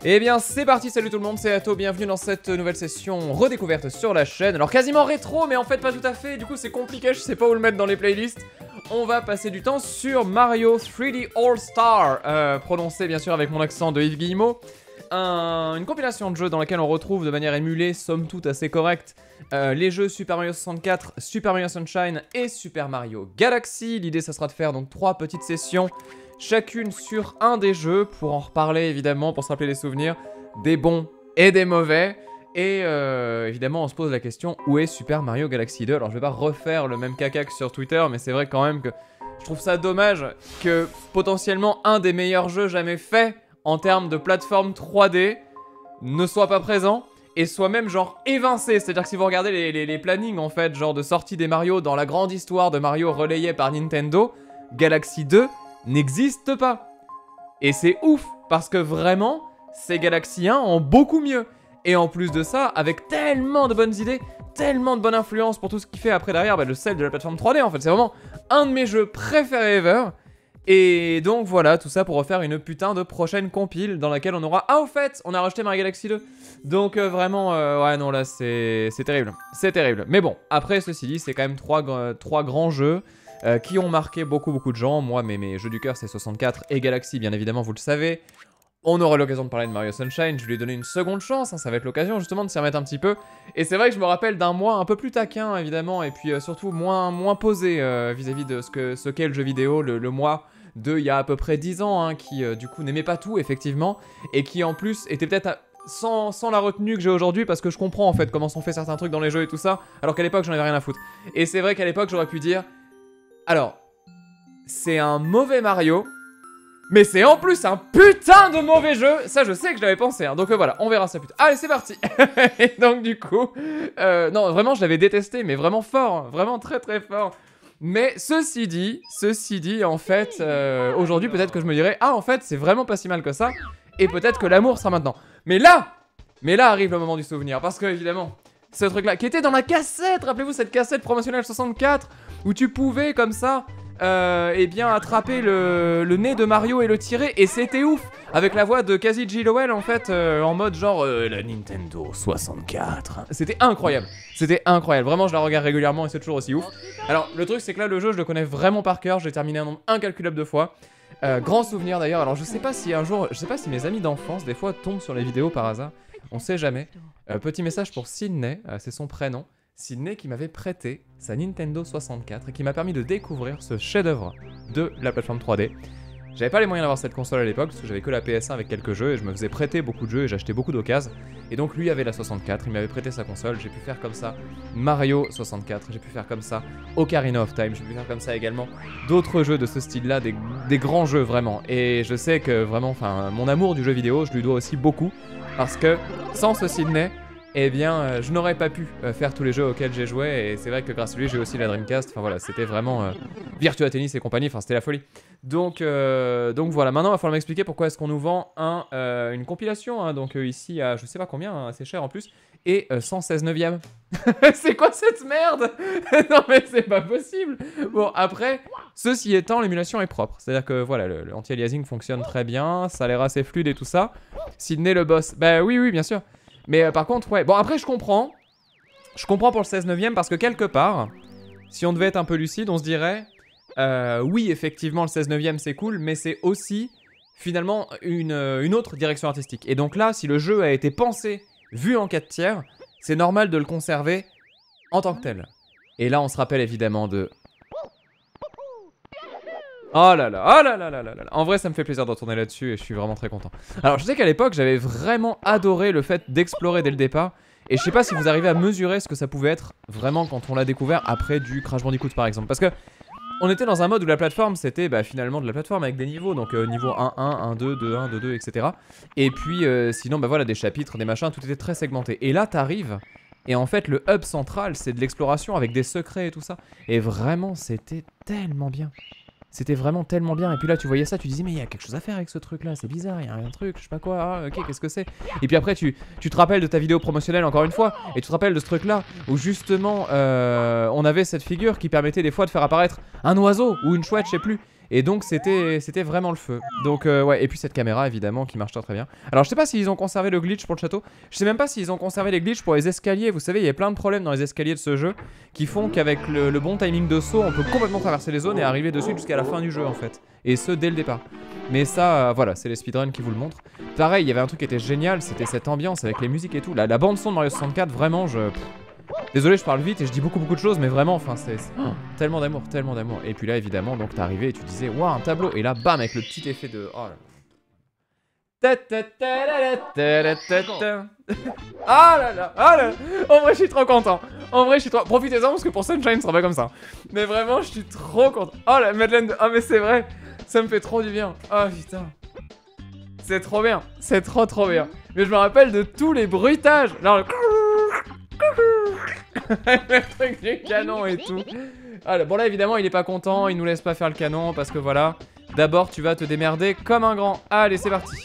Eh bien c'est parti, salut tout le monde, c'est Atto, bienvenue dans cette nouvelle session redécouverte sur la chaîne. Alors quasiment rétro, mais en fait pas tout à fait, du coup c'est compliqué, je sais pas où le mettre dans les playlists. On va passer du temps sur Mario 3D All-Star, prononcé bien sûr avec mon accent de Yves Guillemot. Une compilation de jeux dans laquelle on retrouve de manière émulée, somme toute assez correcte, les jeux Super Mario 64, Super Mario Sunshine et Super Mario Galaxy. L'idée ça sera de faire donc 3 petites sessions, chacune sur un des jeux, pour en reparler évidemment, pour se rappeler les souvenirs, des bons et des mauvais. Et évidemment on se pose la question, où est Super Mario Galaxy 2? Alors je vais pas refaire le même caca que sur Twitter, mais c'est vrai quand même que je trouve ça dommage que potentiellement un des meilleurs jeux jamais faits en termes de plateforme 3D ne soit pas présent et soit même genre évincé. C'est-à-dire que si vous regardez les plannings en fait, genre de sortie des Mario dans la grande histoire de Mario relayée par Nintendo, Galaxy 2 n'existe pas. Et c'est ouf, parce que vraiment, ces Galaxy 1 en beaucoup mieux. Et en plus de ça, avec tellement de bonnes idées, tellement de bonne influence pour tout ce qui fait après derrière, le sel de la plateforme 3D en fait. C'est vraiment un de mes jeux préférés ever. Et donc voilà, tout ça pour refaire une putain de prochaine compile dans laquelle on aura... Ah au fait, on a rajouté Mario Galaxy 2. Donc vraiment, ouais non là c'est terrible. C'est terrible. Mais bon, après ceci dit, c'est quand même trois grands jeux qui ont marqué beaucoup de gens. Moi mes jeux du cœur c'est 64 et Galaxy bien évidemment, vous le savez. On aura l'occasion de parler de Mario Sunshine, je lui ai donné une seconde chance, hein, ça va être l'occasion justement de s'y remettre un petit peu. Et c'est vrai que je me rappelle d'un mois un peu plus taquin évidemment, et puis surtout moins posé vis-à-vis de ce qu'est le jeu vidéo, le mois de il y a à peu près 10 ans, hein, qui du coup n'aimait pas tout effectivement, et qui en plus était peut-être sans la retenue que j'ai aujourd'hui, parce que je comprends en fait comment sont faits certains trucs dans les jeux et tout ça, alors qu'à l'époque j'en avais rien à foutre. Et c'est vrai qu'à l'époque j'aurais pu dire, alors, c'est un mauvais Mario, mais c'est en plus un putain de mauvais jeu. Ça je sais que je l'avais pensé, hein. Donc voilà, on verra ça plus tard. Allez c'est parti. Et donc du coup, non vraiment je l'avais détesté, mais vraiment fort, hein. Vraiment très fort. Mais ceci dit en fait, aujourd'hui peut-être que je me dirais, ah en fait c'est vraiment pas si mal que ça, et peut-être que l'amour sera maintenant. Mais là arrive le moment du souvenir, parce que évidemment, ce truc là, qui était dans la cassette, rappelez-vous cette cassette promotionnelle 64, où tu pouvais comme ça... eh bien attraper le nez de Mario et le tirer, et c'était ouf, avec la voix de Casey G. Lowell en fait, en mode genre la Nintendo 64. C'était incroyable, vraiment je la regarde régulièrement et c'est toujours aussi ouf. Alors le truc c'est que là le jeu je le connais vraiment par cœur, j'ai terminé un nombre incalculable de fois. Grand souvenir d'ailleurs, alors je sais pas si un jour, je sais pas si mes amis d'enfance des fois tombent sur les vidéos par hasard, on sait jamais. Petit message pour Sydney, c'est son prénom. Sydney qui m'avait prêté sa Nintendo 64 et qui m'a permis de découvrir ce chef-d'œuvre de la plateforme 3D. J'avais pas les moyens d'avoir cette console à l'époque parce que j'avais que la PS1 avec quelques jeux et je me faisais prêter beaucoup de jeux et j'achetais beaucoup d'occasions. Et donc lui avait la 64, il m'avait prêté sa console, j'ai pu faire comme ça Mario 64, j'ai pu faire comme ça Ocarina of Time, j'ai pu faire comme ça également d'autres jeux de ce style-là, des grands jeux vraiment. Et je sais que vraiment, enfin, mon amour du jeu vidéo, je lui dois aussi beaucoup parce que sans ce Sydney, eh bien, je n'aurais pas pu faire tous les jeux auxquels j'ai joué, et c'est vrai que grâce à lui, j'ai aussi la Dreamcast, enfin voilà, c'était vraiment Virtua Tennis et compagnie, enfin c'était la folie. Donc voilà, maintenant il va falloir m'expliquer pourquoi est-ce qu'on nous vend une compilation, hein, donc ici à je sais pas combien, hein, c'est cher en plus, et 116 neuvième. C'est quoi cette merde? Non mais c'est pas possible. Bon après, ceci étant, l'émulation est propre, c'est-à-dire que voilà, l'anti-aliasing fonctionne très bien, ça a l'air assez fluide et tout ça. Sydney le boss, bah oui bien sûr. Mais par contre, ouais, bon après je comprends pour le 16 neuvième parce que quelque part, si on devait être un peu lucide, on se dirait, oui effectivement le 16 neuvième c'est cool, mais c'est aussi finalement une autre direction artistique. Et donc là, si le jeu a été pensé, vu en 4 tiers, c'est normal de le conserver en tant que tel. Et là on se rappelle évidemment de... Oh là là. En vrai ça me fait plaisir de retourner là-dessus et je suis vraiment très content. Alors je sais qu'à l'époque j'avais vraiment adoré le fait d'explorer dès le départ. Et je sais pas si vous arrivez à mesurer ce que ça pouvait être vraiment quand on l'a découvert après du Crash Bandicoot par exemple. Parce que on était dans un mode où la plateforme c'était finalement de la plateforme avec des niveaux. Donc niveau 1, 1, 1, 2, 2, 1, 2, 2, etc. Et puis sinon voilà des chapitres, des machins, tout était très segmenté. Et là t'arrives et en fait le hub central c'est de l'exploration avec des secrets et tout ça. Et vraiment c'était tellement bien. C'était vraiment tellement bien, et puis là tu voyais ça, tu disais mais il y a quelque chose à faire avec ce truc là, c'est bizarre, il y a un truc, je sais pas quoi, ah, ok qu'est-ce que c'est. Et puis après tu te rappelles de ta vidéo promotionnelle encore une fois, et tu te rappelles de ce truc là, où justement on avait cette figure qui permettait des fois de faire apparaître un oiseau ou une chouette, je sais plus. Et donc c'était vraiment le feu. Donc ouais, et puis cette caméra évidemment qui marche très bien. Alors je sais pas s'ils ont conservé le glitch pour le château. Je sais même pas s'ils ont conservé les glitches pour les escaliers. Vous savez, il y a plein de problèmes dans les escaliers de ce jeu qui font qu'avec le bon timing de saut, on peut complètement traverser les zones et arriver dessus jusqu'à la fin du jeu en fait. Et ce dès le départ. Mais ça, voilà, c'est les speedruns qui vous le montrent. Pareil, il y avait un truc qui était génial, c'était cette ambiance avec les musiques et tout. La bande son de Mario 64, vraiment, désolé, je parle vite et je dis beaucoup de choses, mais vraiment, enfin, c'est tellement d'amour, tellement d'amour. Et puis là, évidemment, donc t'es arrivé et tu disais, waouh, un tableau. Et là, bam, avec le petit effet de... Oh là là. Ah là là, ah là là. En vrai, je suis trop content. En vrai, je suis trop... Profitez-en parce que pour Sunshine, ce sera pas comme ça. Mais vraiment, je suis trop content. Oh la Madeleine de... Ah mais c'est vrai. Ça me fait trop du bien. Oh putain. C'est trop bien. C'est trop bien. Mais je me rappelle de tous les bruitages. Genre le... le truc du canon et tout. Ah, bon là, évidemment, il est pas content. Il nous laisse pas faire le canon parce que voilà. D'abord, tu vas te démerder comme un grand. Allez, c'est parti.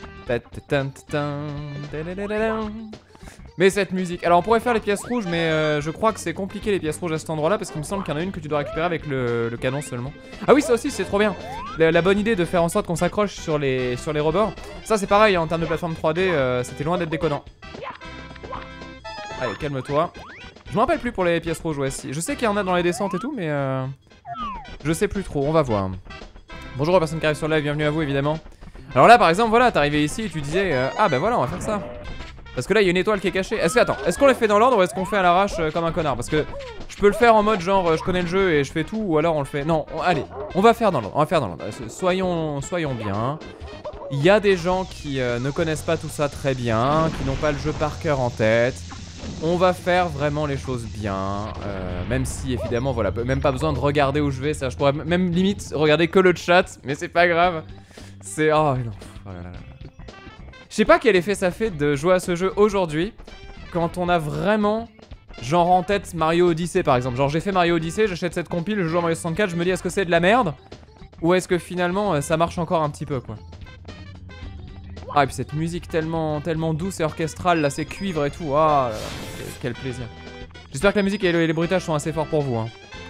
Mais cette musique... Alors on pourrait faire les pièces rouges, mais je crois que c'est compliqué les pièces rouges à cet endroit là, parce qu'il me semble qu'il y en a une que tu dois récupérer avec le canon seulement. Ah oui, ça aussi c'est trop bien. La bonne idée de faire en sorte qu'on s'accroche sur les rebords. Ça c'est pareil, hein, en termes de plateforme 3D, c'était loin d'être déconnant. Allez, calme-toi. Je me rappelle plus pour les pièces rouges, ouais. Je sais qu'il y en a dans les descentes et tout, mais je sais plus trop, on va voir. Bonjour aux personnes qui arrivent sur le live, bienvenue à vous évidemment. Alors là par exemple, voilà, t'arrivais ici et tu disais ah ben voilà, on va faire ça. Parce que là il y a une étoile qui est cachée. Attends, est-ce qu'on les fait dans l'ordre ou est-ce qu'on fait à l'arrache comme un connard? Parce que je peux le faire en mode genre je connais le jeu et je fais tout, ou alors on le fait... Non, allez, on va faire dans l'ordre, Soyons bien. Il y a des gens qui ne connaissent pas tout ça très bien, qui n'ont pas le jeu par cœur en tête. On va faire vraiment les choses bien, même si évidemment voilà, même pas besoin de regarder où je vais, ça je pourrais même limite regarder que le chat, mais c'est pas grave. C'est... Oh non, oh là là là. Je sais pas quel effet ça fait de jouer à ce jeu aujourd'hui, quand on a vraiment, genre en tête Mario Odyssey par exemple. Genre j'ai fait Mario Odyssey, j'achète cette compile, je joue à Mario 64, je me dis est-ce que c'est de la merde? Ou est-ce que finalement ça marche encore un petit peu quoi. Ah et puis cette musique tellement douce et orchestrale, là ces cuivres et tout, ah quel plaisir. J'espère que la musique et les bruitages sont assez forts pour vous hein.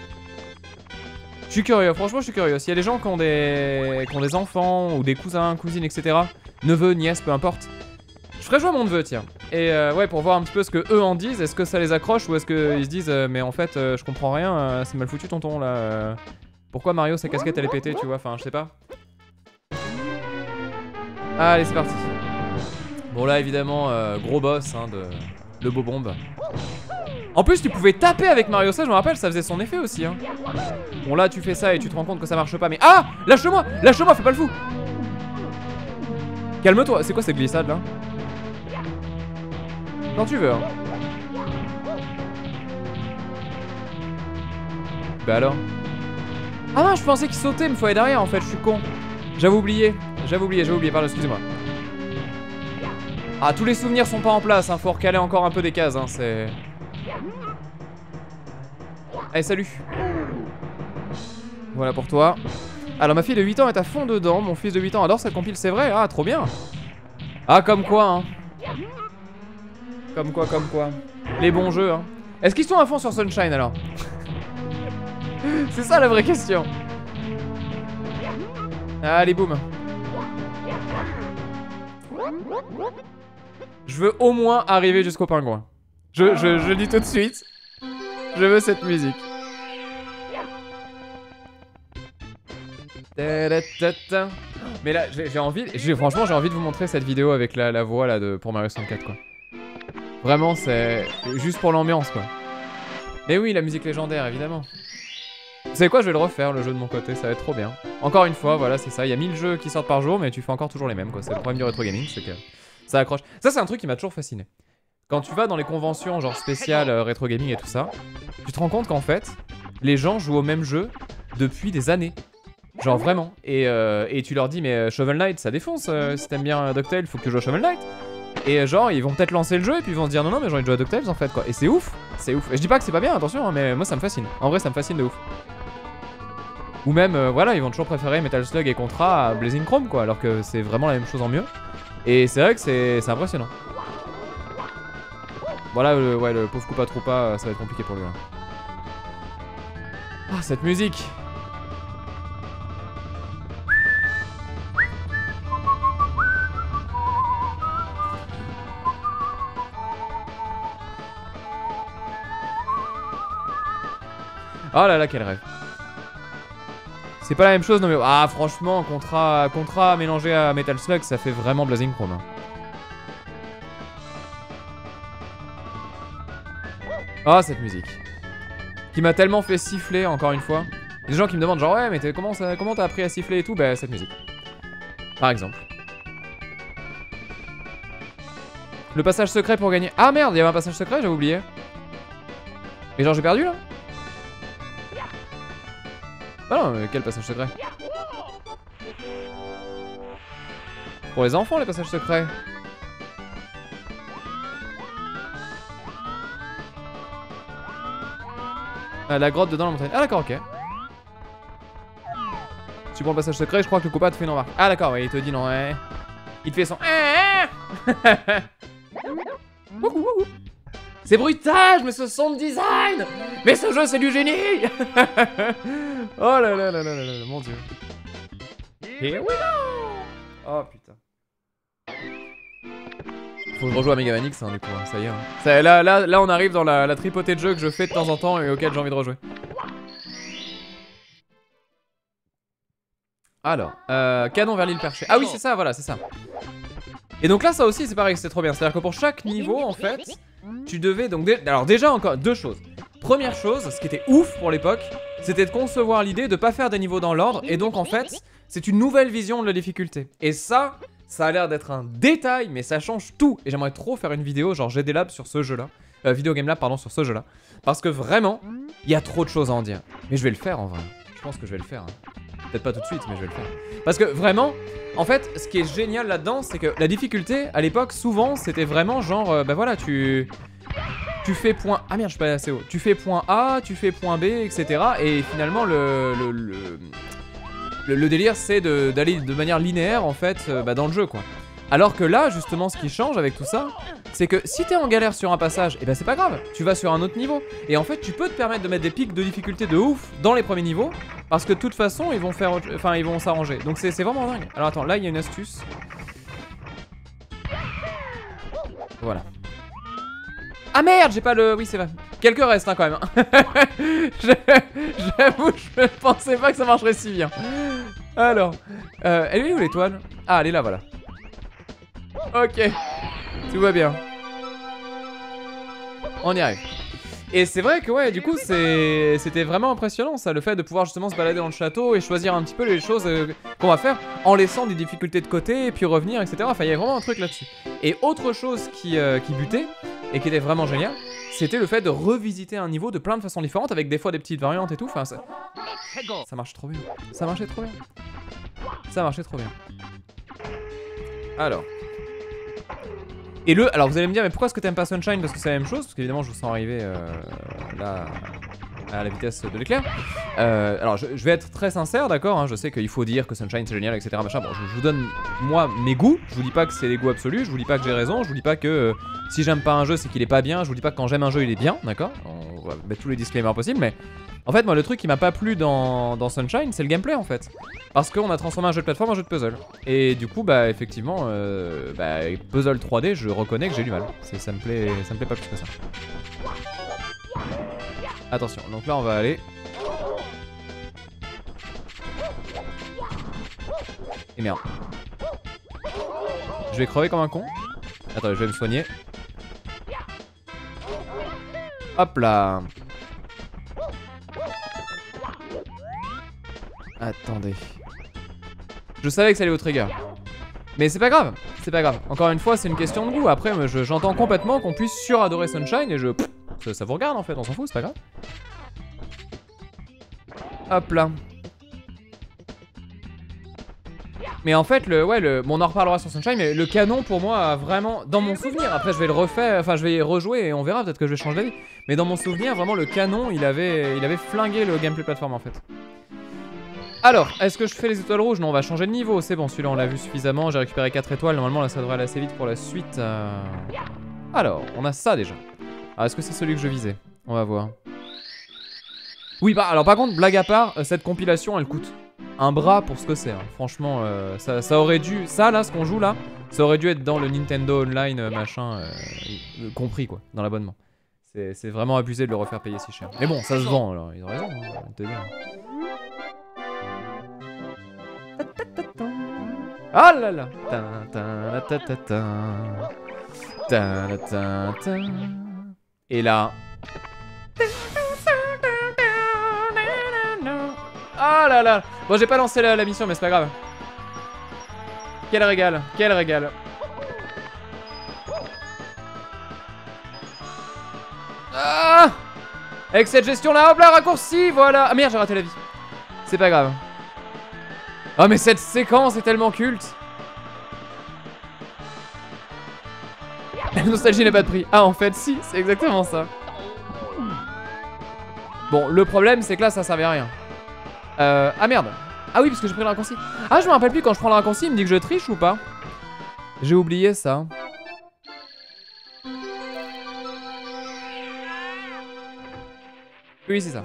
Je suis curieux, franchement je suis curieux. S'il y a des gens qui ont des enfants ou des cousins, cousines, etc. Neveux, nièces, peu importe. Je ferais jouer à mon neveu, tiens. Et ouais, pour voir un petit peu ce que eux en disent. Est-ce que ça les accroche ou est-ce qu'ils se disent mais en fait je comprends rien, c'est mal foutu tonton là. Pourquoi Mario sa casquette elle est pétée, tu vois, enfin je sais pas. Allez c'est parti. Bon là évidemment gros boss hein, de beau bombe. En plus tu pouvais taper avec Mario, ça je me rappelle, ça faisait son effet aussi hein. Bon là tu fais ça et tu te rends compte que ça marche pas mais... Ah, lâche-moi, lâche-moi, fais pas le fou. Calme-toi, c'est quoi cette glissade là? Quand tu veux hein. Bah alors. Ah non je pensais qu'il sautait, il me fallait derrière en fait, je suis con. J'avais oublié, pardon, excusez-moi. Ah tous les souvenirs sont pas en place hein, faut recaler encore un peu des cases hein, c'est... Allez salut. Voilà pour toi. Alors ma fille de 8 ans est à fond dedans, mon fils de 8 ans adore cette compile, c'est vrai. Ah trop bien. Ah comme quoi hein. Comme quoi. Les bons jeux hein. Est-ce qu'ils sont à fond sur Sunshine alors? C'est ça la vraie question. Allez boum. Je veux au moins arriver jusqu'au pingouin. Je le dis tout de suite. Je veux cette musique. Mais là, j'ai envie, franchement, j'ai envie de vous montrer cette vidéo avec la voix là pour Mario 64 quoi. Vraiment, c'est juste pour l'ambiance quoi. Mais oui, la musique légendaire évidemment. Vous savez quoi, je vais le refaire le jeu de mon côté, ça va être trop bien. Encore une fois, voilà, c'est ça. Il y a 1000 jeux qui sortent par jour, mais tu fais encore toujours les mêmes quoi. C'est le problème du rétro gaming, c'est que ça accroche. Ça, c'est un truc qui m'a toujours fasciné. Quand tu vas dans les conventions genre spéciales rétro gaming et tout ça, tu te rends compte qu'en fait, les gens jouent au même jeu depuis des années. Genre vraiment. Et tu leur dis mais Shovel Knight ça défonce, si t'aimes bien DuckTales faut que tu joues à Shovel Knight. Et genre ils vont peut-être lancer le jeu et puis ils vont se dire non mais j'ai envie de jouer à DuckTales en fait quoi. Et c'est ouf, c'est ouf. Et je dis pas que c'est pas bien, attention hein, mais moi ça me fascine. En vrai ça me fascine de ouf. Ou même voilà ils vont toujours préférer Metal Slug et Contra à Blazing Chrome quoi. Alors que c'est vraiment la même chose en mieux. Et c'est vrai que c'est impressionnant. Voilà le pauvre Koopa Troopa ça va être compliqué pour lui là. Ah cette musique. Oh là là, quel rêve. C'est pas la même chose, non mais... Ah, franchement, Contra mélangé à Metal Slug, ça fait vraiment Blazing Chrome. Oh, cette musique. Qui m'a tellement fait siffler, encore une fois. Il y a des gens qui me demandent genre, ouais, mais comment t'as appris à siffler et tout? Bah, cette musique. Par exemple. Le passage secret pour gagner. Ah merde, il y avait un passage secret, j'avais oublié. Mais genre, j'ai perdu, là? Ah non, mais quel passage secret? Pour les enfants, les passages secrets. Ah, la grotte dedans la montagne. Ah d'accord, ok. Tu prends le passage secret, je crois que le copain te fait une remarque. Ah d'accord, ouais, il te dit non, ouais. Il te fait son... C'est bruitage, mais ce sound design. Mais ce jeu, c'est du génie. Oh là là là là là là, mon dieu. Here we go. Oh putain. Faut que je rejoue à Mega Man X, hein, du coup, hein, ça y est. Hein. Là, on arrive dans la tripotée de jeux que je fais de temps en temps et auquel j'ai envie de rejouer. Alors, canon vers l'île perchée. Ah oui, c'est ça, voilà, c'est ça. Et donc là, ça aussi, c'est pareil, c'est trop bien. C'est-à-dire que pour chaque niveau, en fait, tu devais donc... Alors déjà, encore deux choses. Première chose, ce qui était ouf pour l'époque, c'était de concevoir l'idée de pas faire des niveaux dans l'ordre. Et donc, en fait, c'est une nouvelle vision de la difficulté. Et ça a l'air d'être un détail, mais ça change tout. Et j'aimerais trop faire une vidéo, genre GD Lab sur ce jeu-là. Video Game Lab, pardon, sur ce jeu-là. Parce que vraiment, il y a trop de choses à en dire. Mais je vais le faire, en vrai. Je pense que je vais le faire. Hein. Peut-être pas tout de suite, mais je vais le faire. Parce que vraiment, en fait, ce qui est génial là-dedans, c'est que la difficulté, à l'époque, souvent, c'était vraiment genre, bah voilà, tu fais point... Ah merde, je suis pas assez haut. Tu fais point A, tu fais point B, etc. Et finalement, le délire, c'est d'aller de manière linéaire, en fait, dans le jeu, quoi. Alors que là, justement, ce qui change avec tout ça, c'est que si t'es en galère sur un passage, et ben c'est pas grave, tu vas sur un autre niveau. Et en fait, tu peux te permettre de mettre des pics de difficulté de ouf dans les premiers niveaux, parce que de toute façon, ils vont faire, enfin, ils vont s'arranger. Donc c'est vraiment dingue. Alors attends, là, il y a une astuce. Voilà. Ah merde, j'ai pas le... Oui, c'est vrai. Quelques restes, hein, quand même. J'avoue, je pensais pas que ça marcherait si bien. Alors, elle est où l'étoile? Ah, elle est là, voilà. Ok, tout va bien. On y arrive. Et c'est vrai que ouais, du coup, c'était vraiment impressionnant ça, le fait de pouvoir justement se balader dans le château et choisir un petit peu les choses qu'on va faire en laissant des difficultés de côté et puis revenir, etc. Enfin, il y a vraiment un truc là-dessus. Et autre chose qui butait et qui était vraiment génial, c'était le fait de revisiter un niveau de plein de façons différentes avec des fois des petites variantes et tout. Enfin, ça marche trop bien. Ça marchait trop bien. Ça marchait trop bien. Alors... Et alors vous allez me dire, mais pourquoi est-ce que t'aimes pas Sunshine? Parce que c'est la même chose, parce qu'évidemment je vous sens arriver là à la vitesse de l'éclair. Alors je vais être très sincère, d'accord, hein, je sais qu'il faut dire que Sunshine c'est génial, etc. Machin. Bon, je vous donne moi mes goûts, je vous dis pas que c'est les goûts absolus, je vous dis pas que j'ai raison, je vous dis pas que si j'aime pas un jeu c'est qu'il est pas bien, je vous dis pas que quand j'aime un jeu il est bien, d'accord. On va mettre tous les disclaimers possibles, mais en fait moi le truc qui m'a pas plu dans Sunshine c'est le gameplay en fait. Parce qu'on a transformé un jeu de plateforme en jeu de puzzle. Et du coup bah effectivement puzzle 3D je reconnais que j'ai du mal. Ça me plaît pas plus que ça. Attention, donc là on va aller. Et merde. Je vais crever comme un con. Attends, je vais me soigner. Hop là. Attendez. Je savais que ça allait au trigger. Mais c'est pas grave, c'est pas grave. Encore une fois, c'est une question de goût. Après, j'entends complètement qu'on puisse suradorer Sunshine et ça vous regarde en fait, on s'en fout, c'est pas grave. Hop là. Mais en fait, bon, on en reparlera sur Sunshine, mais le canon pour moi a vraiment, dans mon souvenir, après je vais le refaire, enfin je vais y rejouer et on verra, peut-être que je vais changer d'avis. Mais dans mon souvenir, vraiment le canon, il avait flingué le gameplay plateforme en fait. Alors, est-ce que je fais les étoiles rouges? Non, on va changer de niveau, c'est bon, celui-là on l'a vu suffisamment, j'ai récupéré 4 étoiles, normalement là ça devrait aller assez vite pour la suite. Alors, on a ça déjà. Alors, est-ce que c'est celui que je visais? On va voir. Oui, bah alors par contre, blague à part, cette compilation elle coûte un bras pour ce que c'est, hein. Franchement, ça aurait dû, ça là, ce qu'on joue là, ça aurait dû être dans le Nintendo Online machin, compris quoi, dans l'abonnement. C'est vraiment abusé de le refaire payer si cher. Mais bon, ça se vend alors, ils ont raison, hein, j'ai envie de te dire. Ah là là. Et là. Ah là là. Bon, j'ai pas lancé la mission, mais c'est pas grave. Quel régal, quel régal. Ah! Avec cette gestion là, hop là, raccourci, voilà. Ah merde, j'ai raté la vie. C'est pas grave. Oh mais cette séquence est tellement culte. La nostalgie n'a pas de prix. Ah en fait si, c'est exactement ça. Bon, le problème c'est que là ça servait à rien. Ah merde. Ah oui, parce que j'ai pris le raccourci. Ah, je me rappelle plus, quand je prends le raccourci, il me dit que je triche ou pas? J'ai oublié ça. Oui, c'est ça.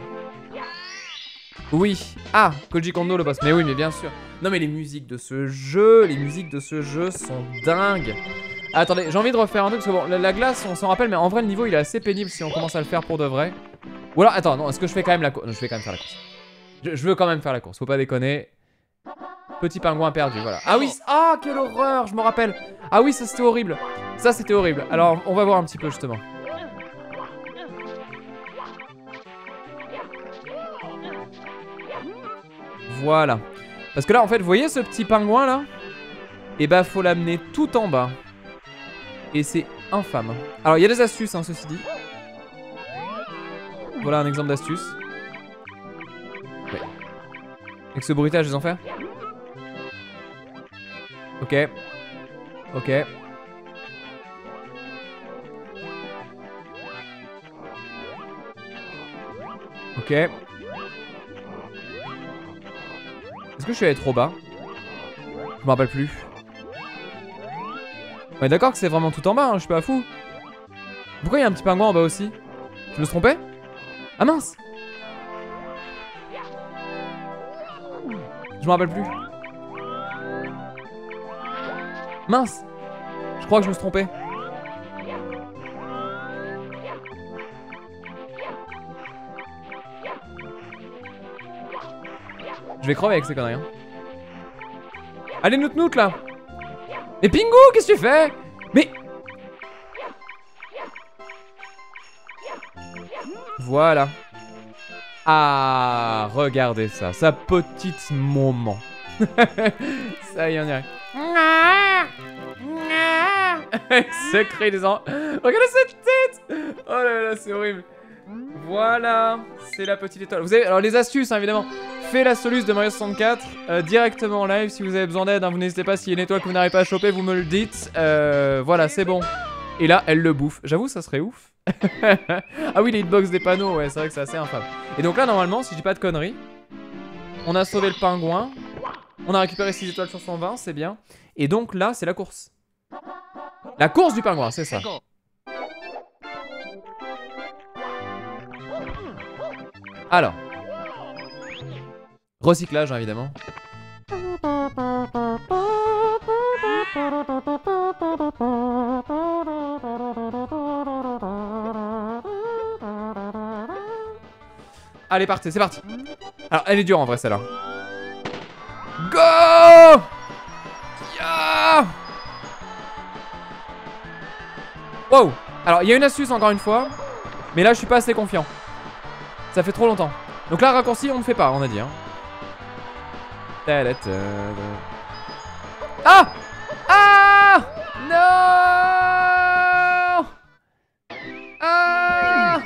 Oui. Ah, Koji Kondo le boss. Mais oui, mais bien sûr. Non mais les musiques de ce jeu, sont dingues. Ah, attendez, j'ai envie de refaire un truc parce que bon, la glace, on s'en rappelle, mais en vrai le niveau il est assez pénible si on commence à le faire pour de vrai. Ou alors, attends, non, est-ce que je fais quand même la course? Je vais quand même faire la course. Je veux quand même faire la course, faut pas déconner. Petit pingouin perdu, voilà. Ah oui, ah quelle horreur, je me rappelle. Ah oui, ça c'était horrible. Ça c'était horrible. Alors, on va voir un petit peu justement. Voilà. Parce que là, en fait, vous voyez ce petit pingouin là? Et bah, faut l'amener tout en bas. Et c'est infâme. Alors, il y a des astuces, hein, ceci dit. Voilà un exemple d'astuce. Ouais. Avec ce bruitage des enfers. Ok. Ok. Ok. Est-ce que je suis allé trop bas? Je me rappelle plus. On est d'accord que c'est vraiment tout en bas, hein, je suis pas fou. Pourquoi il y a un petit pingouin en bas aussi? Je me suis trompé? Ah mince! Je me rappelle plus. Mince! Je crois que je me suis trompé. Je vais crever avec ces conneries. Hein. Allez, nout là! Mais Pingu, qu'est-ce que tu fais? Mais... Voilà. Ah, regardez ça, sa petite moment. Ça y est, on y arrive. Ce cri des enfants. Regardez cette tête. Oh là là, c'est horrible. Voilà, c'est la petite étoile. Vous avez, alors les astuces, hein, évidemment. Fait la soluce de Mario 64 directement en live. Si vous avez besoin d'aide, hein, vous n'hésitez pas. S'il y a une étoile que vous n'arrivez pas à choper, vous me le dites. Voilà, c'est bon. Et là, elle le bouffe. J'avoue, ça serait ouf. Ah oui, les hitbox des panneaux, ouais, c'est vrai que c'est assez infâme. Et donc là, normalement, si je dis pas de conneries, on a sauvé le pingouin. On a récupéré 6 étoiles sur 120, c'est bien. Et donc là, c'est la course. La course du pingouin, c'est ça. Alors. Recyclage, hein, évidemment. Allez, partez, c'est parti. Alors, elle est dure en vrai, celle-là. Go! Yeah! Wow! Alors, il y a une astuce encore une fois. Mais là, je suis pas assez confiant. Ça fait trop longtemps. Donc là, raccourci, on ne fait pas, on a dit. Hein. Ah! Ah! Non! Ah!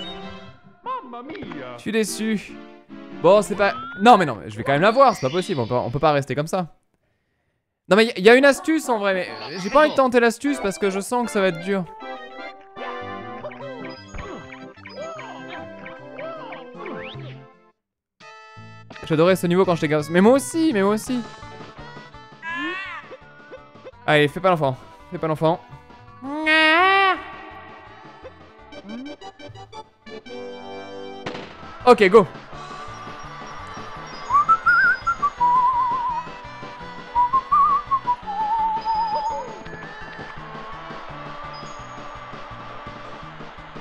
Je suis déçu. Bon, c'est pas... Non, mais je vais quand même la voir, c'est pas possible, on peut pas rester comme ça. Non, mais il y a une astuce en vrai, mais j'ai pas envie de tenter l'astuce parce que je sens que ça va être dur. J'adorais ce niveau quand j'étais gosse. Mais moi aussi, mais moi aussi. Allez, fais pas l'enfant. Fais pas l'enfant. Ok, go.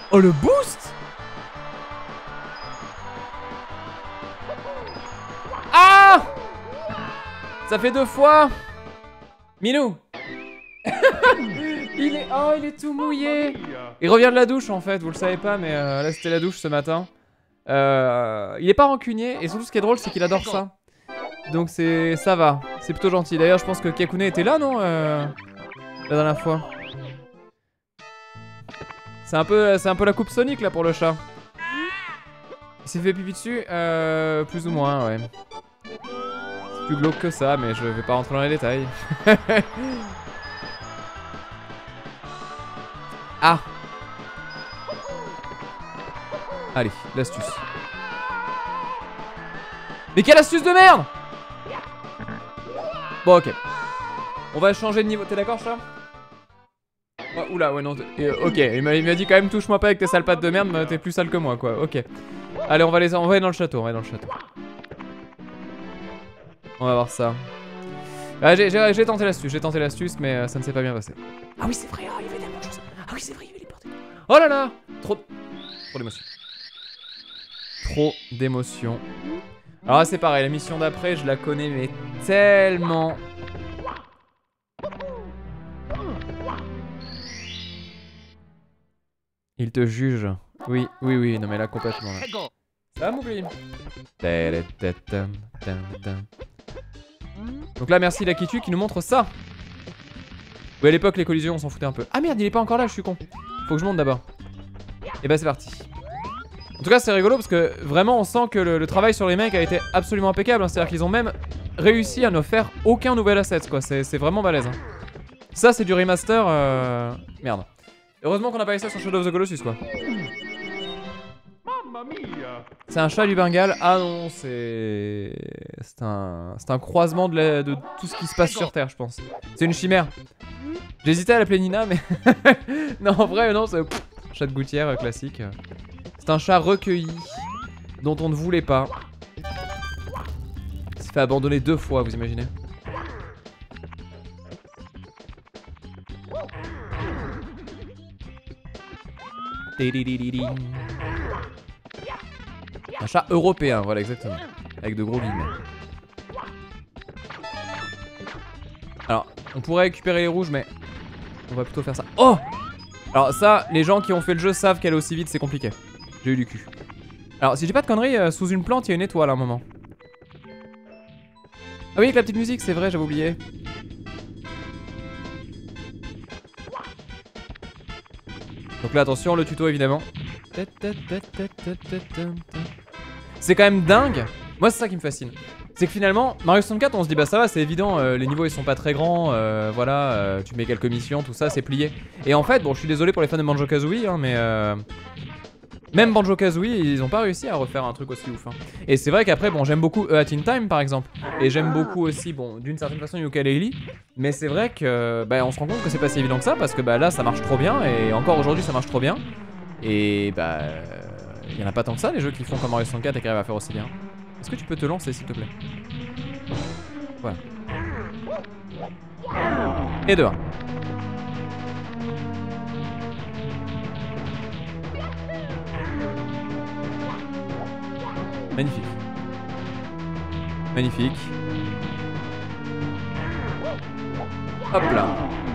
Oh le boost! Ah! Ça fait 2 fois. Minou. il est tout mouillé. Il revient de la douche en fait, vous le savez pas, mais là c'était la douche ce matin. Il est pas rancunier et surtout ce qui est drôle c'est qu'il adore ça. Donc ça va, c'est plutôt gentil. D'ailleurs je pense que Kakune était là non la dernière fois. C'est un peu la coupe Sonic là pour le chat. Il s'est fait pipi dessus, plus ou moins ouais. C'est plus glauque que ça mais je vais pas rentrer dans les détails. Ah. Allez, l'astuce. Mais quelle astuce de merde! Bon, ok. On va changer de niveau. T'es d'accord, chat? Oh, oula, ouais, non. Ok, il m'a dit quand même, touche-moi pas avec tes sales pattes de merde, t'es plus sale que moi, quoi. Ok. Allez, on va aller dans le château. On va voir ça. Ah, j'ai tenté l'astuce, mais ça ne s'est pas bien passé. Ah oui, c'est vrai, il y avait tellement de choses. Ah oui, c'est vrai, il y avait les portes. Oh là là! Trop d'émotion. Trop d'émotion. Alors là, c'est pareil, la mission d'après, je la connais, mais tellement. Il te juge. Oui, non mais là, complètement. Là. Ça va, m'oublie. Donc là, merci Lakitu qui nous montre ça. Oui, à l'époque, les collisions, on s'en foutait un peu. Ah merde, il est pas encore là, je suis con. Faut que je monte d'abord. Et bah, c'est parti. En tout cas, c'est rigolo parce que vraiment, on sent que le travail sur les mecs a été absolument impeccable. Hein. C'est-à-dire qu'ils ont même réussi à ne faire aucun nouvel asset, quoi. C'est vraiment balèze. Hein. Ça, c'est du remaster. Merde. Heureusement qu'on a pas eu ça sur Shadow of the Colossus, quoi. C'est un chat du Bengale. Ah non, c'est un croisement de tout ce qui se passe sur Terre, je pense. C'est une chimère. J'hésitais à l'appeler Nina, mais non, en vrai, non, c'est chat de gouttière classique. C'est un chat recueilli dont on ne voulait pas. Il s'est fait abandonner 2 fois, vous imaginez? Un chat européen, voilà exactement. Avec de gros guillemets. Alors, on pourrait récupérer les rouges, mais on va plutôt faire ça. Oh! Alors ça, les gens qui ont fait le jeu savent qu'aller aussi vite, c'est compliqué. J'ai eu du cul. Alors, si j'ai pas de conneries, sous une plante, il y a une étoile à un moment. Ah oui, avec la petite musique, c'est vrai, j'avais oublié. Donc là, attention, le tuto évidemment. C'est quand même dingue. Moi, c'est ça qui me fascine. C'est que finalement, Mario 64, on se dit bah ça va, c'est évident, les niveaux ils sont pas très grands, voilà, tu mets quelques missions, tout ça, c'est plié. Et en fait, bon, je suis désolé pour les fans de Banjo-Kazooie, hein, mais même Banjo-Kazooie, ils ont pas réussi à refaire un truc aussi ouf. Hein. Et c'est vrai qu'après, bon, j'aime beaucoup A Hat in Time par exemple, et j'aime beaucoup aussi, bon, d'une certaine façon Yooka-Laylee, mais c'est vrai que, bah, on se rend compte que c'est pas si évident que ça, parce que bah là, ça marche trop bien, et encore aujourd'hui, ça marche trop bien, et bah, il y en a pas tant que ça les jeux qui font comme Mario 64 et qui arrivent à faire aussi bien. Est-ce que tu peux te lancer s'il te plaît? Voilà. Et 2-1. Magnifique. Magnifique. Hop là.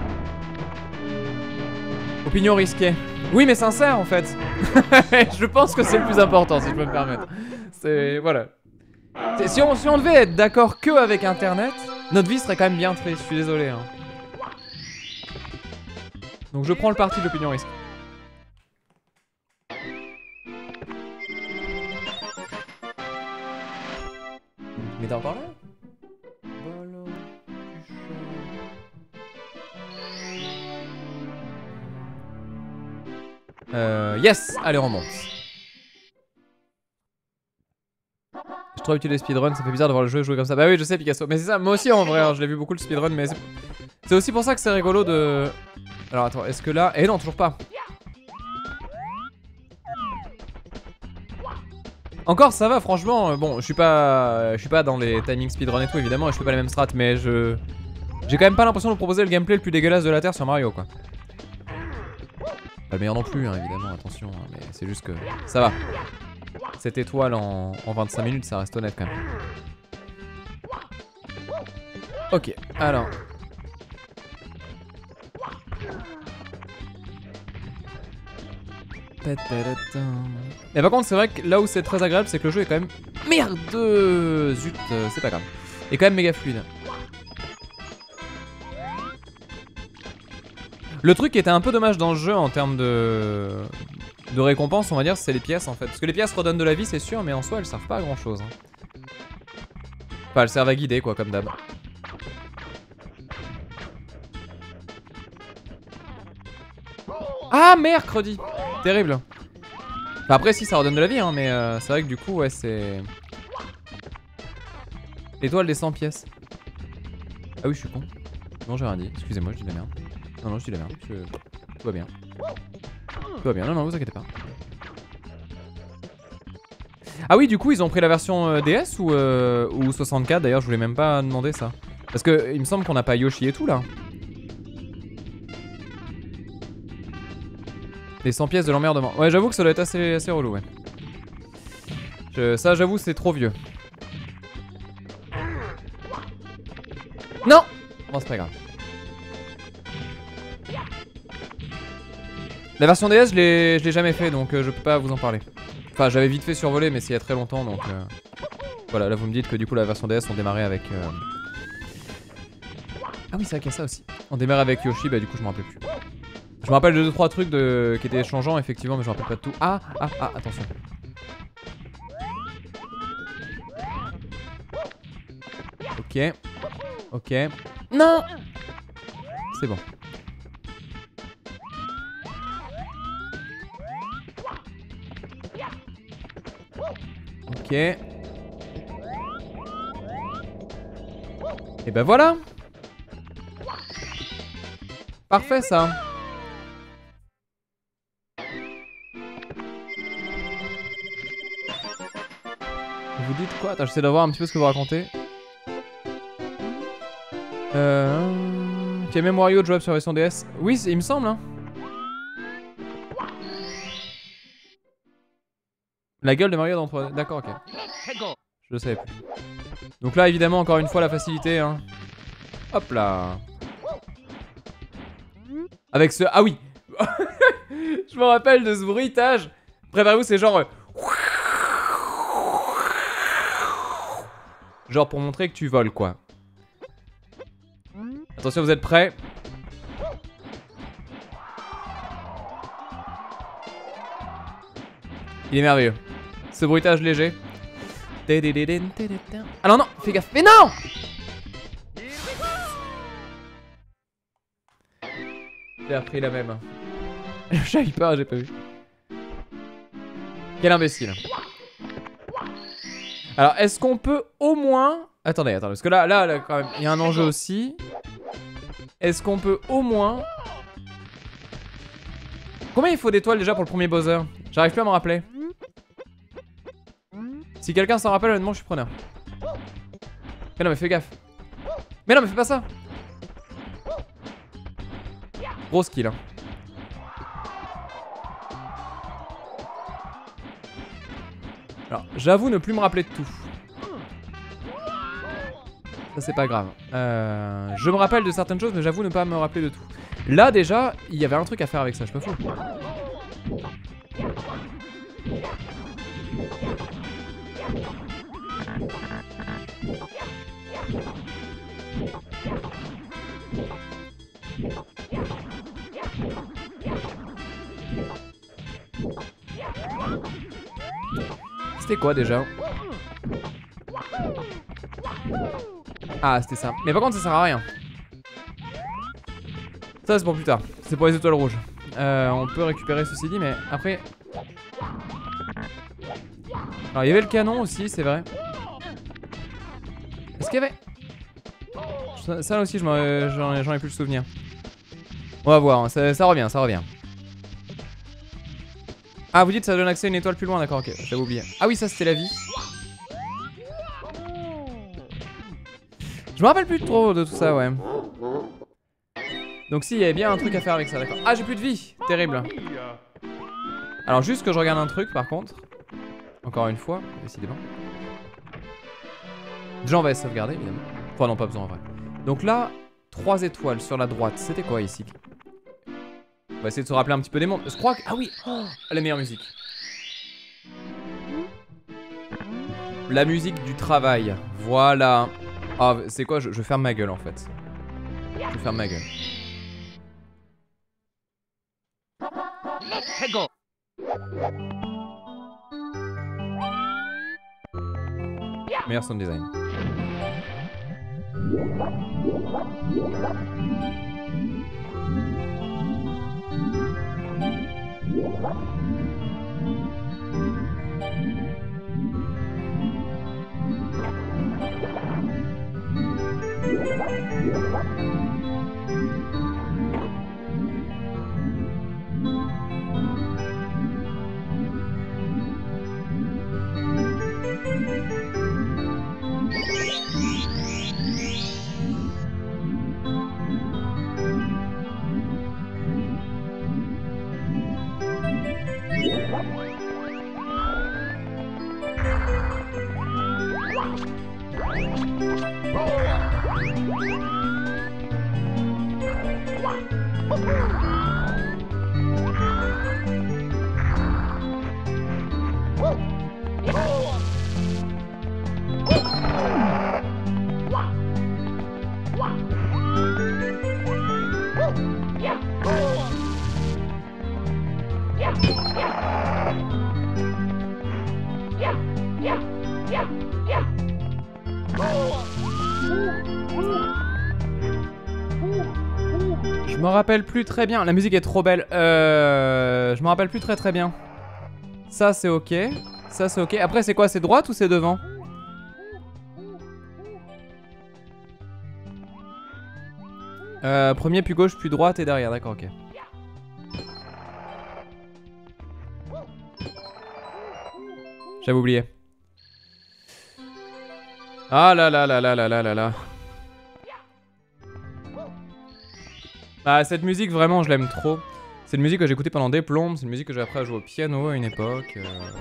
Opinion risquée. Oui mais sincère en fait. Je pense que c'est le plus important si je peux me permettre. C'est... voilà. Si on devait être d'accord que avec internet, notre vie serait quand même bien triste, je suis désolé. Hein. Donc je prends le parti de l'opinion risque. Mais t'es encore là? Yes! Allez, on remonte. J'ai trop habitué les speedruns, ça fait bizarre de voir le jeu jouer comme ça. Bah oui, je sais, Picasso. Mais c'est ça, moi aussi en vrai, hein, je l'ai vu beaucoup le speedrun, mais c'est aussi pour ça que c'est rigolo de... Alors attends, est-ce que là... Eh non, toujours pas. Encore ça va, franchement. Bon, je suis pas dans les timings speedrun et tout, évidemment, et je fais pas les mêmes strats, mais j'ai quand même pas l'impression de proposer le gameplay le plus dégueulasse de la Terre sur Mario, quoi. Pas le meilleur non plus, hein, évidemment, attention, hein, mais c'est juste que ça va. Cette étoile en 25 minutes, ça reste honnête quand même. Ok, alors. Mais par contre, c'est vrai que là où c'est très agréable, c'est que le jeu est quand même... Merde! Zut, c'est pas grave. Il est quand même méga fluide. Le truc qui était un peu dommage dans le jeu en termes de récompense, on va dire, c'est les pièces en fait. Parce que les pièces redonnent de la vie, c'est sûr, mais en soi, elles servent pas à grand chose. Hein. Enfin, elles servent à guider, quoi, comme d'hab. Ah, mercredi! Terrible. Enfin, après, si, ça redonne de la vie, hein, mais c'est vrai que du coup, ouais, c'est... L'étoile des 100 pièces. Ah oui, je suis con. Non, j'ai rien dit. Excusez-moi, je dis de la merde. Non, je dis de la merde. Tout va bien. Tout va bien. Non, vous inquiétez pas. Ah oui, du coup, ils ont pris la version DS ou 64. D'ailleurs, je voulais même pas demander ça. Parce que il me semble qu'on n'a pas Yoshi et tout, là. Les 100 pièces de l'emmerdement. Ouais, j'avoue que ça doit être assez relou, ouais. Ça, j'avoue, c'est trop vieux. Non! Bon, c'est pas grave. La version DS, je l'ai jamais fait, donc je peux pas vous en parler. Enfin, j'avais vite fait survoler, mais c'est il y a très longtemps, donc... Voilà, là vous me dites que du coup la version DS, on démarrait avec... Ah oui, c'est vrai qu'il y a ça aussi. On démarrait avec Yoshi, bah du coup je me rappelle plus. Je me rappelle de 2-3 trucs qui étaient changeants, effectivement, mais je me rappelle pas de tout. Ah, attention. Ok. Ok. Non! C'est bon. Ok. Et ben voilà. Parfait ça. Vous dites quoi? Attends, j'essaie d'avoir un petit peu ce que vous racontez. Tu as même Wario jouable sur la version DS? Oui, il me semble, hein. La gueule de Mario dans 3D. D'accord, ok. Je le savais plus. Donc là, évidemment, encore une fois, la facilité, hein. Hop là. Avec ce... Ah oui. Je me rappelle de ce bruitage. Préparez-vous, c'est genre... Genre pour montrer que tu voles, quoi. Attention, vous êtes prêts? Il est merveilleux. Ce bruitage léger. Ah non, non, fais gaffe. Mais non! J'ai appris la même. J'avais peur, j'ai pas vu. Quel imbécile. Alors, est-ce qu'on peut au moins... Attendez, parce que là, quand même, il y a un enjeu aussi. Est-ce qu'on peut au moins... Combien il faut d'étoiles déjà pour le premier Bowser? J'arrive plus à m'en rappeler. Si quelqu'un s'en rappelle, honnêtement, je suis preneur. Mais non, mais fais gaffe. Mais non, mais fais pas ça. Gros skill, hein. Alors, j'avoue ne plus me rappeler de tout. Ça, c'est pas grave. Je me rappelle de certaines choses, mais j'avoue ne pas me rappeler de tout. Là, déjà, il y avait un truc à faire avec ça, je suis pas fou. C'était quoi déjà? Ah, c'était ça. Mais par contre, ça sert à rien. Ça, c'est pour plus tard. C'est pour les étoiles rouges. On peut récupérer ceci dit, mais après... Alors, il y avait le canon aussi, c'est vrai. Est-ce qu'il y avait... Ça aussi, j'en ai plus le souvenir. On va voir, hein. Ça revient, ça revient. Ah, vous dites ça donne accès à une étoile plus loin, d'accord, ok, j'avais oublié. Ah oui, ça c'était la vie. Je me rappelle plus trop de tout ça, ouais. Donc si, il y avait bien un truc à faire avec ça, d'accord. Ah, j'ai plus de vie. Terrible. Alors juste que je regarde un truc par contre. Encore une fois, décidément. Déjà on va sauvegarder évidemment. Enfin non, pas besoin en vrai. Donc là, 3 étoiles sur la droite. C'était quoi ici? On va essayer de se rappeler un petit peu des mondes. Je crois que... Ah oui, oh, la meilleure musique. La musique du travail. Voilà. Ah, c'est quoi, je ferme ma gueule en fait. Je ferme ma gueule. Meilleur sound design. Je me rappelle plus très bien. La musique est trop belle. Je me rappelle plus très bien. Ça c'est ok. Ça c'est ok. Après c'est quoi? C'est droite ou c'est devant? Premier puis gauche puis droite et derrière. D'accord, ok. J'avais oublié. Ah là là là là là là là là. Ah, cette musique vraiment je l'aime trop. C'est une musique que j'ai écoutée pendant des plombes. C'est une musique que j'ai appris à jouer au piano à une époque.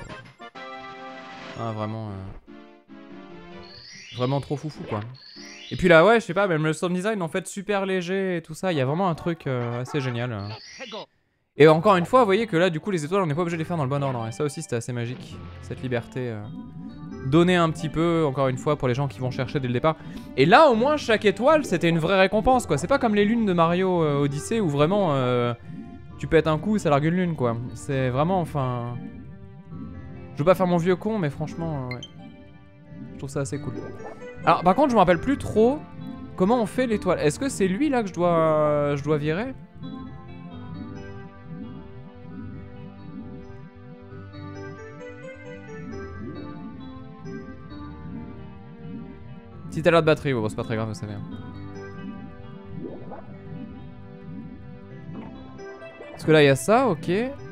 Ah vraiment vraiment trop foufou quoi. Et puis là ouais je sais pas, même le sound design en fait super léger et tout ça. Il y a vraiment un truc assez génial. Et encore une fois vous voyez que là du coup les étoiles on n'est pas obligé de les faire dans le bon ordre. Et ça aussi c'était assez magique. Cette liberté donnée un petit peu encore une fois pour les gens qui vont chercher dès le départ. Et là au moins chaque étoile c'était une vraie récompense quoi. C'est pas comme les lunes de Mario Odyssey où vraiment tu pètes un coup ça largue une lune quoi. C'est vraiment enfin... Je veux pas faire mon vieux con mais franchement ouais. Je trouve ça assez cool. Alors par contre je me rappelle plus trop comment on fait l'étoile. Est-ce que c'est lui là que je dois virer? Si t'as l'air de batterie, bon c'est pas très grave, vous savez. Parce que là il y a ça, ok.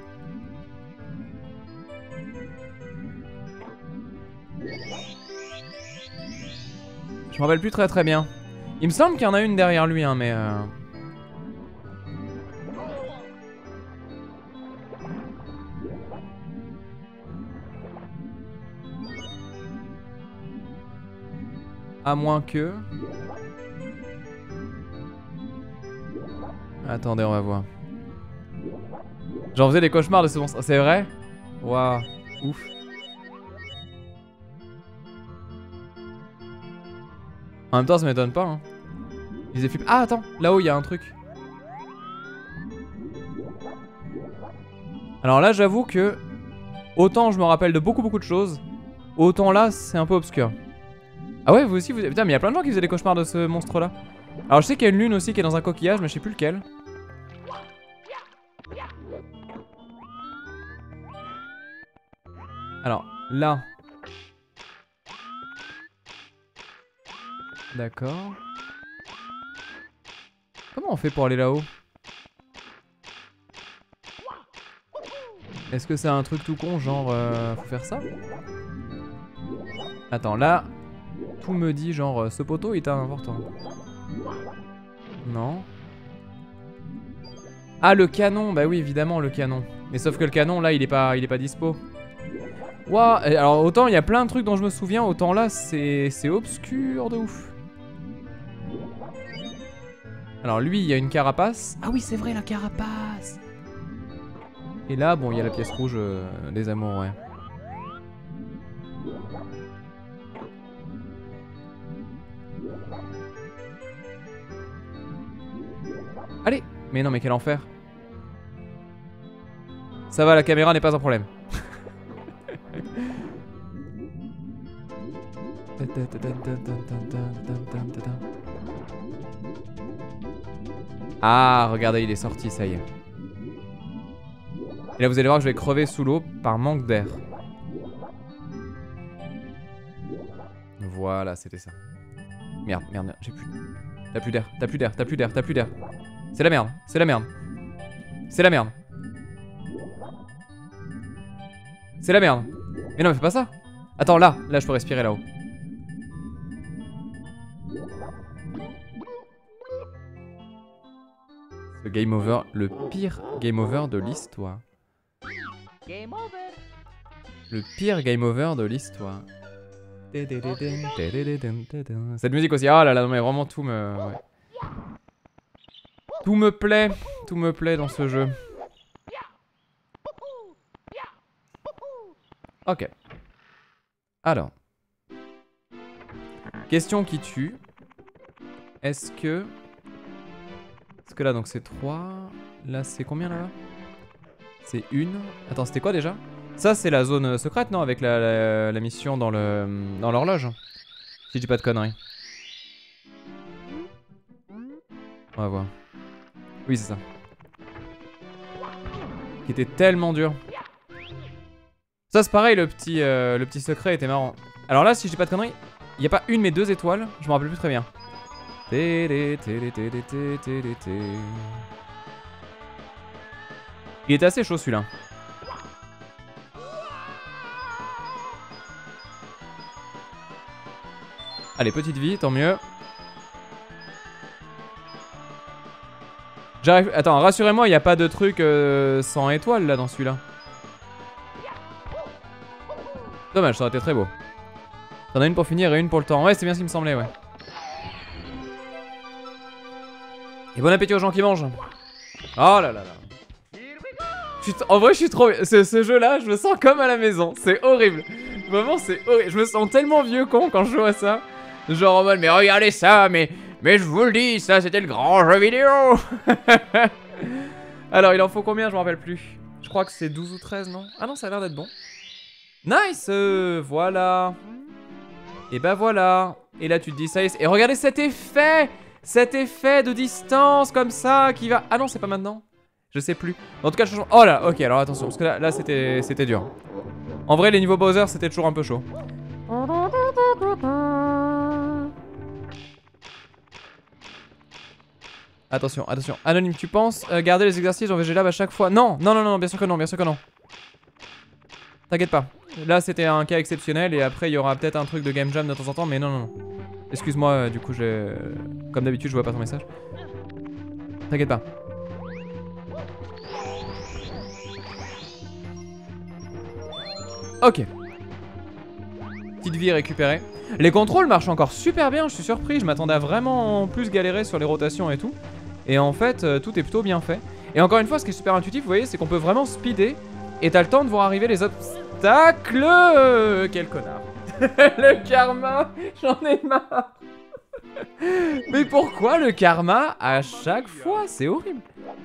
Je me rappelle plus très bien. Il me semble qu'il y en a une derrière lui, hein, mais... À moins que... Attendez, on va voir. J'en faisais des cauchemars de ce monstre. C'est vrai? Waouh, ouf. En même temps, ça m'étonne pas. Hein. Ils flippent. Ah, attends, là-haut, il y a un truc. Alors là, j'avoue que... Autant je me rappelle de beaucoup de choses, autant là, c'est un peu obscur. Ah ouais, vous aussi, vous... Putain, mais il y a plein de gens qui faisaient des cauchemars de ce monstre-là. Alors je sais qu'il y a une lune aussi qui est dans un coquillage, mais je sais plus lequel. Alors, là... D'accord. Comment on fait pour aller là-haut? Est-ce que c'est un truc tout con, genre faut faire ça? Attends, là, tout me dit genre ce poteau est important. Non. Ah, le canon, bah oui, évidemment, le canon. Mais sauf que le canon, là, il est pas dispo. Waouh, alors autant il y a plein de trucs dont je me souviens, autant là, c'est obscur de ouf. Alors lui, il y a une carapace. Ah oui, c'est vrai, la carapace. Et là, bon, il y a la pièce rouge des amours, ouais. Allez. Mais non, mais quel enfer. Ça va, la caméra n'est pas un problème. Ah, regardez, il est sorti, ça y est. Et là, vous allez voir que je vais crever sous l'eau par manque d'air. Voilà, c'était ça. Merde, merde, j'ai plus... T'as plus d'air, t'as plus d'air, t'as plus d'air, t'as plus d'air. C'est la merde, c'est la merde. C'est la merde. C'est la merde. Mais non, mais fais pas ça. Attends, là je peux respirer là-haut. Ce game over, le pire game over de l'histoire. Le pire game over de l'histoire. Cette musique aussi, oh là là, non mais vraiment tout me... Ouais. Tout me plaît dans ce jeu. Ok. Alors. Question qui tue. Est-ce que là donc c'est 3. Là c'est combien là-bas? C'est 1. Attends, c'était quoi déjà? Ça c'est la zone secrète, non? Avec la mission dans l'horloge. Si je dis pas de conneries. On va voir. Oui, c'est ça. Qui était tellement dur. Ça c'est pareil, le petit secret était marrant. Alors là, si je dis pas de conneries, il n'y a pas une mais 2 étoiles. Je me rappelle plus très bien. Il était assez chaud celui-là. Allez, petite vie, tant mieux. J'arrive... Attends, rassurez-moi, il n'y a pas de truc sans étoiles là dans celui-là. Dommage, ça aurait été très beau. T'en as une pour finir et une pour le temps. Ouais, c'est bien ce qui me semblait, ouais. Et bon appétit aux gens qui mangent. Oh là là là. En vrai, je suis trop... Ce jeu-là, je me sens comme à la maison. C'est horrible. Vraiment, c'est horrible. Je me sens tellement vieux con quand je joue à ça. Genre en mode, mais regardez ça, mais je vous le dis, ça c'était le grand jeu vidéo. Alors, il en faut combien? Je me rappelle plus. Je crois que c'est 12 ou 13, non? Ah non, ça a l'air d'être bon. Nice, voilà. Et bah voilà. Et là, tu te dis, ça y est. Et regardez cet effet! Cet effet de distance comme ça qui va... Ah non, c'est pas maintenant. Je sais plus. En tout cas, je change... Oh là, ok, alors attention, parce que là c'était dur. En vrai, les niveaux Bowser, c'était toujours un peu chaud. Attention, attention. Anonyme, tu penses garder les exercices en VG Lab à chaque fois? Non, non, non, non, bien sûr que non, bien sûr que non. T'inquiète pas. Là, c'était un cas exceptionnel et après, il y aura peut-être un truc de game jam de temps en temps, mais non, non, non. Excuse-moi, du coup, j'ai... Comme d'habitude, je vois pas ton message. T'inquiète pas. Ok. Petite vie récupérée. Les contrôles marchent encore super bien, je suis surpris. Je m'attendais à vraiment plus galérer sur les rotations et tout. Et en fait, tout est plutôt bien fait. Et encore une fois, ce qui est super intuitif, vous voyez, c'est qu'on peut vraiment speeder. Et t'as le temps de voir arriver les obstacles. Quel connard. Le karma, j'en ai marre. Mais pourquoi le karma à chaque fois? C'est horrible.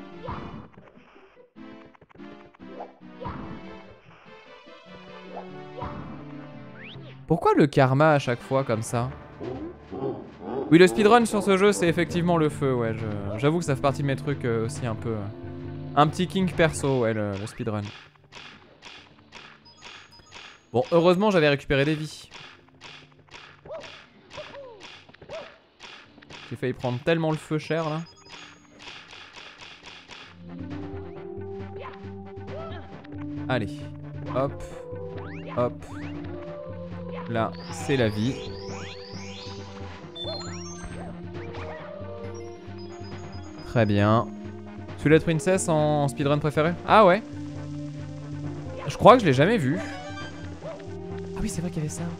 Pourquoi le karma à chaque fois comme ça? Oui, le speedrun sur ce jeu, c'est effectivement le feu, ouais. J'avoue que ça fait partie de mes trucs aussi un peu... un petit kink perso, ouais, le speedrun. Bon, heureusement, j'avais récupéré des vies. J'ai failli prendre tellement le feu cher, là. Allez. Hop. Hop. Là, c'est la vie. Très bien. Twilight Princess en speedrun préféré? Ah ouais. Je crois que je l'ai jamais vu. Ah oui, c'est vrai qu'il y avait ça.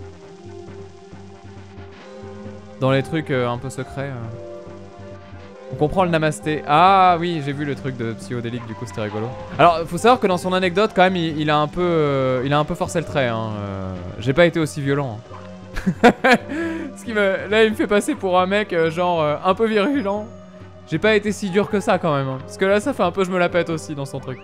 Dans les trucs un peu secrets. On comprend le namasté. Ah oui, j'ai vu le truc de psychodélique, du coup c'était rigolo. Alors, faut savoir que dans son anecdote, quand même, il a un peu forcé le trait. Hein. J'ai pas été aussi violent. Hein. Là, il me fait passer pour un mec genre un peu virulent. J'ai pas été si dur que ça quand même. Hein. Parce que là, ça fait un peu je me la pète aussi dans son truc.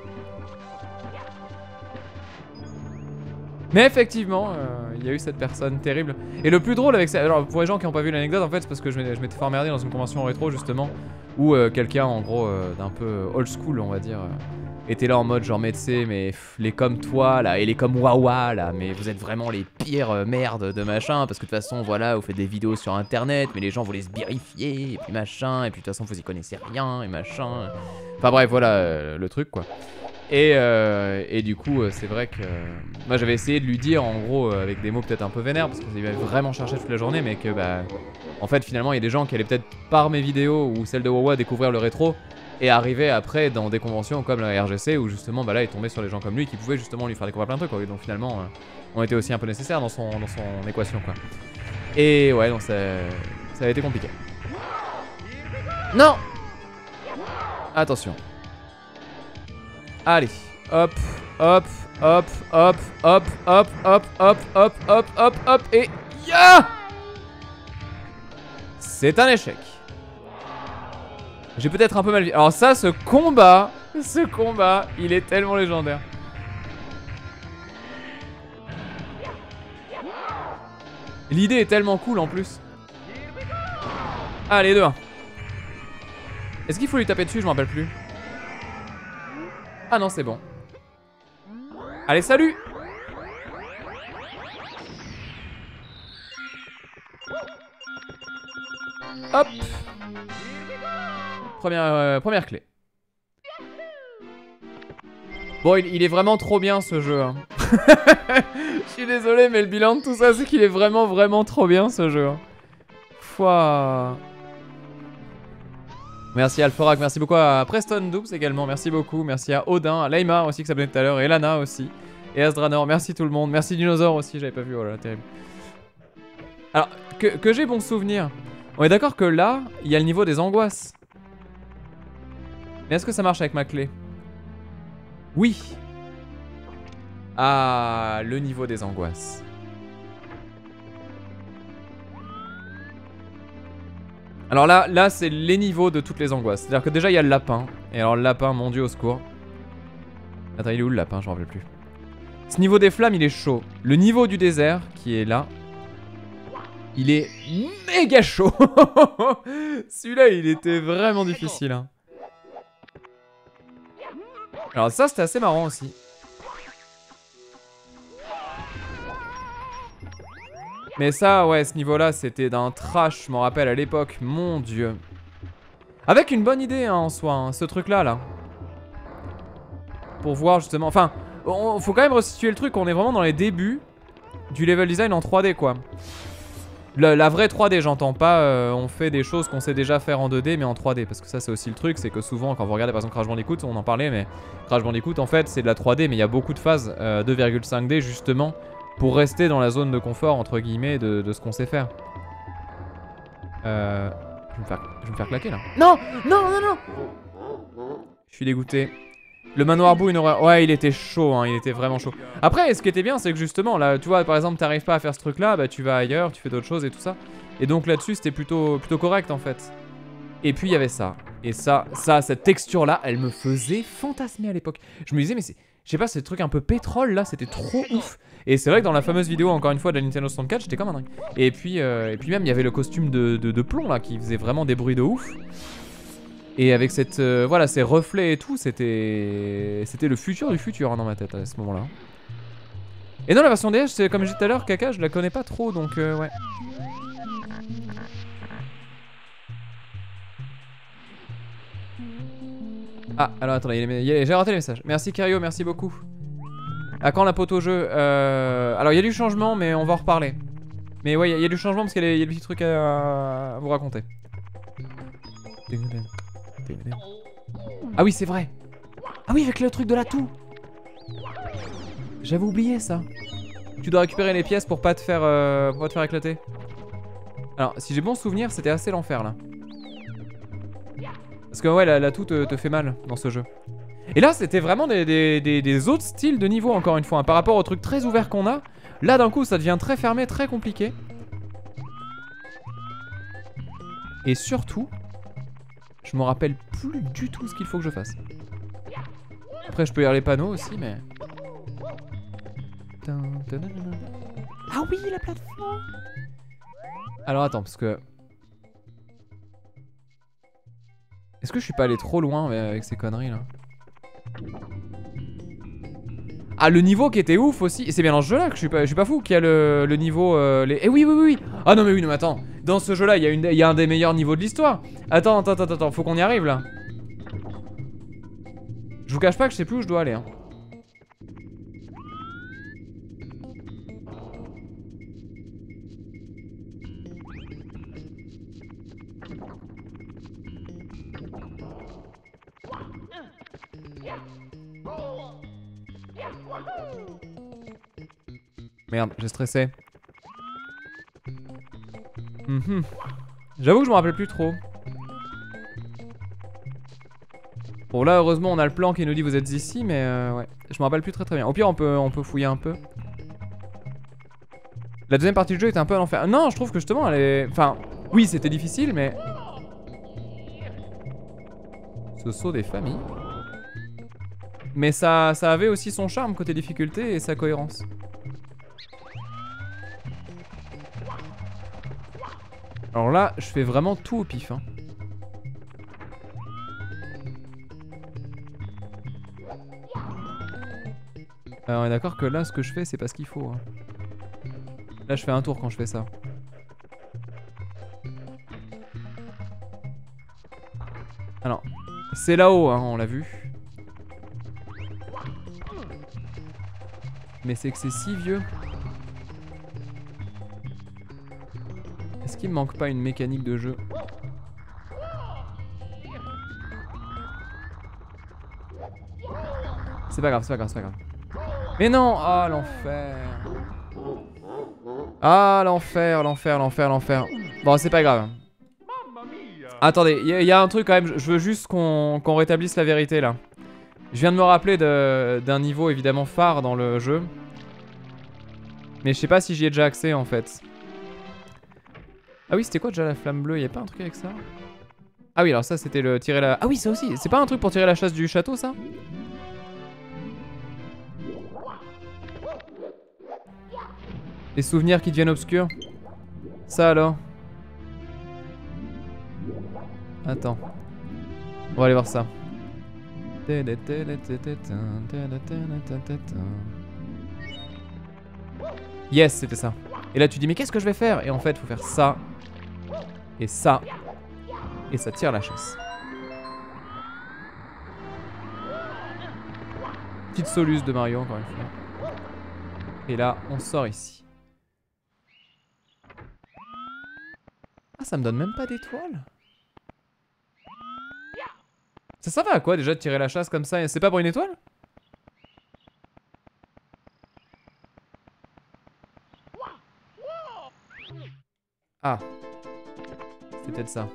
Mais effectivement, il y a eu cette personne terrible. Et le plus drôle avec ça, alors pour les gens qui n'ont pas vu l'anecdote, en fait, c'est parce que je m'étais fait emmerder dans une convention rétro justement, où quelqu'un en gros d'un peu old school, on va dire, était là en mode genre mais tu sais, mais les comme toi là et les comme Wawa là, mais vous êtes vraiment les pires merdes de machin, parce que de toute façon voilà, vous faites des vidéos sur internet, mais les gens vous les sbirifier et puis machin, et puis de toute façon vous y connaissez rien et machin. Enfin bref, voilà le truc quoi. Et du coup, c'est vrai que moi j'avais essayé de lui dire en gros avec des mots peut-être un peu vénères parce qu'il avait vraiment cherché toute la journée, mais que bah en fait finalement il y a des gens qui allaient peut-être par mes vidéos ou celles de Wawa découvrir le rétro et arriver après dans des conventions comme la RGC où justement bah là il tombait sur des gens comme lui qui pouvaient justement lui faire découvrir plein de trucs quoi. Et donc finalement on était aussi un peu nécessaires dans son équation quoi. Et ouais donc ça a été compliqué. Non. Attention. Allez, hop, hop, hop, hop, hop, hop, hop, hop, hop, hop, hop, hop, et ya! C'est un échec. J'ai peut-être un peu mal vu. Alors ça, ce combat, il est tellement légendaire. L'idée est tellement cool en plus. Allez, 2-1. Est-ce qu'il faut lui taper dessus? Je m'en rappelle plus. Ah non, c'est bon. Allez, salut! Hop! Première clé. Bon, il est vraiment trop bien ce jeu. Hein. Je suis désolé, mais le bilan de tout ça, c'est qu'il est vraiment trop bien ce jeu. Hein. Foi. Merci Alforak, merci beaucoup à Preston Doops également, merci beaucoup, merci à Odin, à Laima aussi qui s'abonnait tout à l'heure, et Lana aussi, et Asdranor, merci tout le monde, merci Dinosaur aussi, j'avais pas vu, oh là là, terrible. Alors, que j'ai bon souvenir, on est d'accord que là, il y a le niveau des angoisses. Mais est-ce que ça marche avec ma clé? Oui. Ah, le niveau des angoisses. Alors là c'est les niveaux de toutes les angoisses. C'est-à-dire que déjà il y a le lapin. Et alors le lapin, mon dieu au secours. Attends, il est où le lapin? Je m'en rappelle plus. Ce niveau des flammes, il est chaud. Le niveau du désert, qui est là, il est méga chaud. Celui-là, il était vraiment difficile. Hein. Alors ça, c'était assez marrant aussi. Mais ça, ouais, ce niveau-là, c'était d'un trash, je m'en rappelle à l'époque, mon dieu. Avec une bonne idée, hein, en soi, hein, ce truc-là, là. Pour voir, justement, enfin, faut quand même resituer le truc, on est vraiment dans les débuts du level design en 3D, quoi. La vraie 3D, j'entends pas, on fait des choses qu'on sait déjà faire en 2D, mais en 3D. Parce que ça, c'est aussi le truc, c'est que souvent, quand vous regardez, par exemple, Crash Bandicoot, on en parlait, mais Crash Bandicoot, en fait, c'est de la 3D, mais il y a beaucoup de phases 2,5D, justement, pour rester dans la zone de confort, entre guillemets, de ce qu'on sait faire. Je vais me faire claquer, là. Non. Je suis dégoûté. Le manoir bout, une horreur. Ouais, il était chaud, hein, il était vraiment chaud. Après, ce qui était bien, c'est que justement, là, tu vois, par exemple, t'arrives pas à faire ce truc-là, bah tu vas ailleurs, tu fais d'autres choses et tout ça. Et donc là-dessus, c'était plutôt correct, en fait. Et puis, il y avait ça. Et ça, cette texture-là, elle me faisait fantasmer à l'époque. Je me disais, mais c'est... Je sais pas, ces trucs un peu pétrole, là, c'était trop ouf. Et c'est vrai que dans la fameuse vidéo, encore une fois, de la Nintendo 64, j'étais comme un dingue. Et puis même, il y avait le costume de plomb, là, qui faisait vraiment des bruits de ouf. Et avec cette, voilà, ces reflets et tout, c'était le futur du futur, hein, dans ma tête, à ce moment-là. Et dans la version DS, c'est comme j'ai dit tout à l'heure, Kaka, je la connais pas trop, donc ouais. Ah, alors attendez, j'ai raté les messages. Merci Kerio, merci beaucoup. À quand la pote au jeu? Alors il y a du changement, mais on va en reparler. Mais ouais, il y a du changement parce qu'il y a des petits trucs à vous raconter. Ah oui, c'est vrai. Ah oui, avec le truc de la toux. J'avais oublié ça. Tu dois récupérer les pièces pour pas te faire éclater. Alors, si j'ai bon souvenir, c'était assez l'enfer là. Parce que ouais, la toux te fait mal dans ce jeu. Et là, c'était vraiment des autres styles de niveau, encore une fois. Hein, par rapport au truc très ouvert qu'on a. Là, d'un coup, ça devient très fermé, très compliqué. Et surtout, je me rappelle plus du tout ce qu'il faut que je fasse. Après, je peux lire les panneaux aussi, mais... Ah oui, la plateforme. Alors attends, parce que... Est-ce que je suis pas allé trop loin avec ces conneries là? Ah, le niveau qui était ouf aussi. Et c'est bien dans ce jeu là que je suis pas fou qu'il y a le niveau... Eh oui, oui, oui, oui. Ah non mais oui, non mais attends. Dans ce jeu là, il y a un des meilleurs niveaux de l'histoire. Attends, faut qu'on y arrive là. Je vous cache pas que je sais plus où je dois aller hein. Merde, j'ai stressé. J'avoue que je me rappelle plus trop. Bon là heureusement on a le plan qui nous dit vous êtes ici, mais ouais, je me rappelle plus très bien. Au pire on peut fouiller un peu. La deuxième partie du jeu était un peu à l'enfer. Non, je trouve que justement elle est... Enfin, oui c'était difficile mais... Ce saut des familles. Mais ça avait aussi son charme côté difficulté et sa cohérence. Alors là, je fais vraiment tout au pif hein. Alors on est d'accord que là, ce que je fais, c'est pas ce qu'il faut hein. Là, je fais un tour quand je fais ça. Alors, c'est là-haut, hein, on l'a vu. Mais c'est que c'est si vieux. Est-ce qu'il me manque pas une mécanique de jeu? C'est pas grave, c'est pas grave, c'est pas grave. Mais non! Ah, l'enfer! Ah, l'enfer, l'enfer, l'enfer, l'enfer. Bon, c'est pas grave. Attendez, il y a un truc quand même, je veux juste qu'on rétablisse la vérité là. Je viens de me rappeler d'un niveau évidemment phare dans le jeu. Mais je sais pas si j'y ai déjà accès en fait. Ah oui, c'était quoi déjà la flamme bleue? Y'a pas un truc avec ça? Ah oui, alors ça c'était le tirer la... Ah oui, ça aussi, c'est pas un truc pour tirer la chasse du château ça? Les souvenirs qui deviennent obscurs? Ça alors? Attends. On va aller voir ça. Yes, c'était ça. Et là tu dis mais qu'est-ce que je vais faire? Et en fait faut faire ça. Et ça. Et ça tire la chasse. Petite soluce de Mario encore une fois. Et là on sort ici. Ah ça me donne même pas d'étoiles. Ça servait à quoi déjà de tirer la chasse comme ça? C'est pas pour une étoile? Ah. C'est peut-être ça.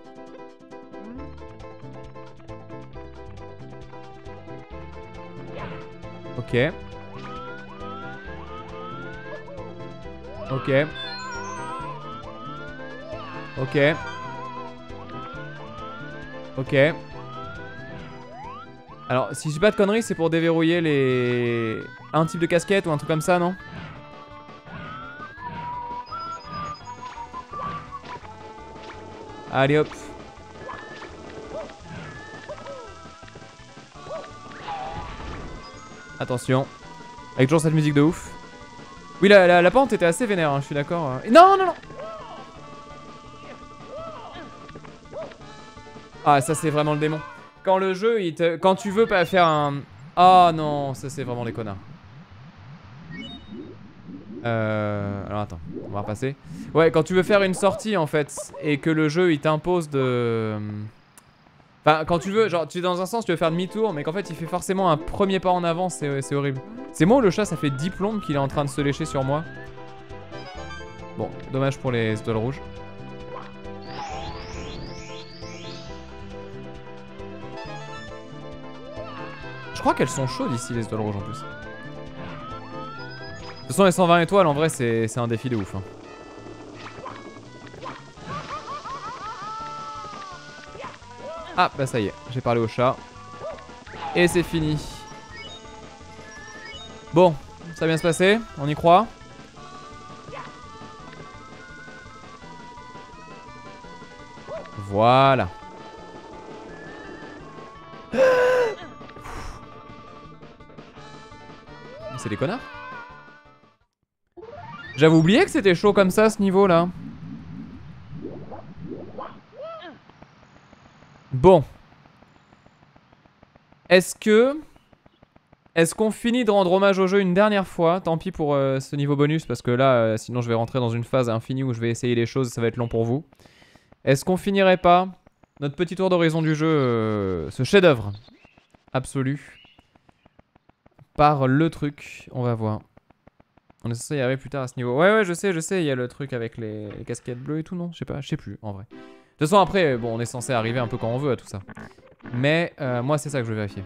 Ok. Ok. Ok. Ok. Alors, si je dis pas de conneries, c'est pour déverrouiller les... un type de casquette ou un truc comme ça, non? Allez hop. Attention. Avec toujours cette musique de ouf. Oui, la pente était assez vénère, hein, je suis d'accord. Non, non, non. Ah, ça c'est vraiment le démon. Quand le jeu, quand tu veux pas faire un... Ah non, ça c'est vraiment des connards. Alors attends, on va repasser. Ouais, quand tu veux faire une sortie en fait, et que le jeu il t'impose de Enfin, quand tu veux, genre, tu es dans un sens, tu veux faire demi-tour, mais qu'en fait, il fait forcément un premier pas en avant, c'est horrible. C'est moi ou le chat, ça fait 10 plombes qu'il est en train de se lécher sur moi. Bon, dommage pour les étoiles rouges. Je crois qu'elles sont chaudes ici, les étoiles rouges en plus. De toute façon, les 120 étoiles, en vrai, c'est un défi de ouf. Hein. Ah, bah ça y est, j'ai parlé au chat. Et c'est fini. Bon, ça va bien se passer, on y croit. Voilà. C'est des connards. J'avais oublié que c'était chaud comme ça, ce niveau-là. Bon. Est-ce qu'on finit de rendre hommage au jeu une dernière fois? Tant pis pour ce niveau bonus, parce que là, sinon je vais rentrer dans une phase infinie où je vais essayer les choses, ça va être long pour vous. Est-ce qu'on finirait pas notre petit tour d'horizon du jeu, ce chef-d'œuvre absolu, par le truc? On va voir. On est censé y arriver plus tard à ce niveau. Ouais, je sais, il y a le truc avec les casquettes bleues et tout, non? Je sais plus, en vrai. De toute façon, après, bon, on est censé arriver un peu quand on veut à tout ça. Mais moi, c'est ça que je veux vérifier.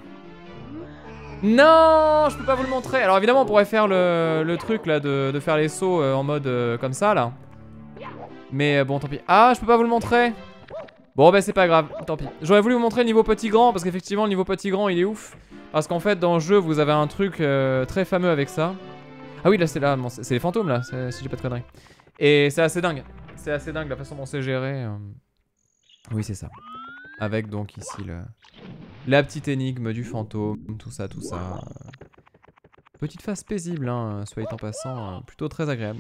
Non, je peux pas vous le montrer. Alors évidemment, on pourrait faire le truc là de faire les sauts en mode comme ça là. Mais bon, tant pis. Ah, je peux pas vous le montrer. Bon, bah c'est pas grave, tant pis. J'aurais voulu vous montrer le niveau petit grand parce qu'effectivement, le niveau petit grand, il est ouf. Parce qu'en fait, dans le jeu, vous avez un truc très fameux avec ça. Ah oui, là, c'est les fantômes là, si j'ai pas de conneries. Et c'est assez dingue. C'est assez dingue la façon dont c'est géré. Oui, c'est ça. Avec donc ici la petite énigme du fantôme, tout ça. Petite phase paisible, hein, soit en passant, plutôt très agréable.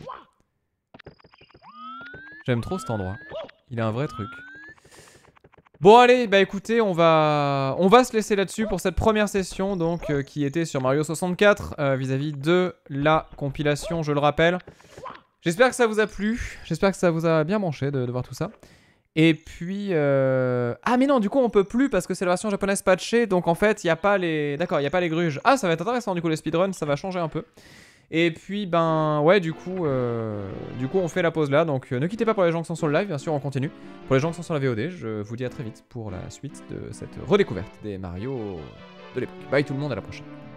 J'aime trop cet endroit. Il a un vrai truc. Bon allez, bah écoutez, on va se laisser là-dessus pour cette première session, donc qui était sur Mario 64, vis-à-vis de la compilation, je le rappelle. J'espère que ça vous a plu, j'espère que ça vous a bien branché de voir tout ça. Et puis... Ah mais non, du coup on peut plus parce que c'est la version japonaise patchée, donc en fait il n'y a pas les... D'accord, il n'y a pas les gruges. Ah, ça va être intéressant du coup les speedruns, ça va changer un peu. Et puis ben ouais, du coup on fait la pause là, donc ne quittez pas pour les gens qui sont sur le live, bien sûr on continue. Pour les gens qui sont sur la VOD, je vous dis à très vite pour la suite de cette redécouverte des Mario de l'époque. Bye tout le monde, à la prochaine.